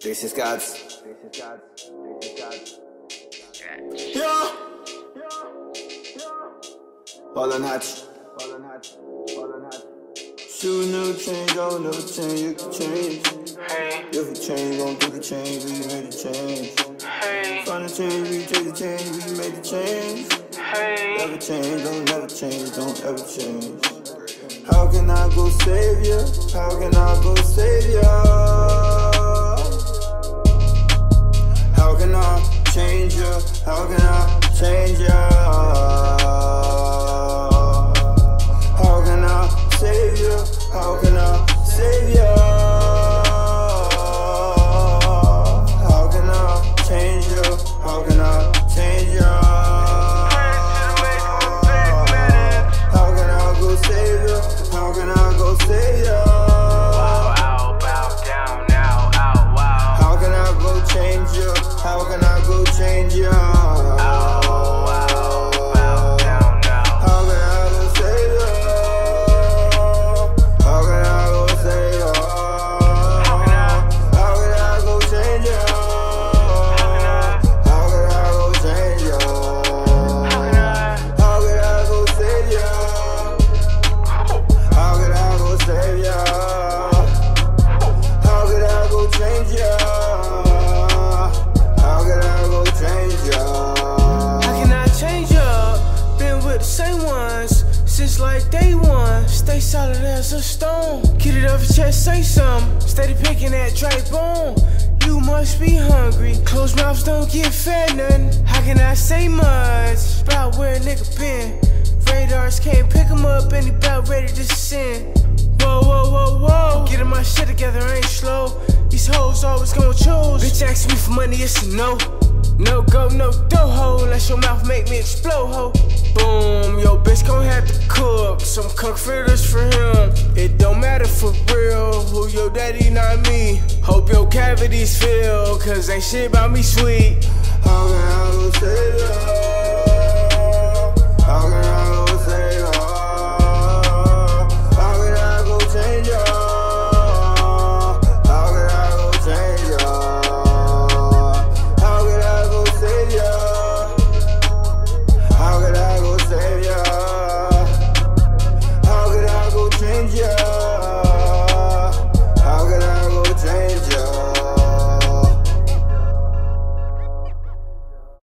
Duce Gods. Yeah. Ballin' hot. Shoot, never change, I will never change, you can change. Hey. If you change, gon' do the change, we made the change. Hey. Find the change, we take the change, we made the change. Hey. Never change, don't never change, don't ever change. How can I go save ya? How can I go save ya? How can I change ya? How can I change ya? How can I save ya? How can I save ya? How can I change ya? How can I change ya? How can I go save ya? How can I go save ya? Wow, ow, bow down now, ow, wow. How can I go change ya? How can I go change ya? Ow, wow, bow down now. How can I go save ya? How can I go save ya? How can I go change ya? How can I go change ya? How can I go save ya? How can I go save ya? How can I go change ya? How can I go change ya? How can I change up? Been with the same ones since like day one. Stay solid as a stone. Get it off your chest, say something. Steady picking that dry bone. You must be hungry. Closed mouths don't get fed nothing. How can I say much about where a nigga been? Radars can't pick him up and he about ready to descend. Whoa, whoa, whoa, whoa. Getting my shit together, I ain't slow. These hoes always gon' choose. Bitch asks me for money, it's a no. No go, no do-ho, unless your mouth make me explode, ho. Boom, yo bitch gon' have to cook some cook fritters for him. It don't matter for real, who your daddy, not me. Hope your cavities fill, cause ain't shit about me sweet. How can I go save ya? How can I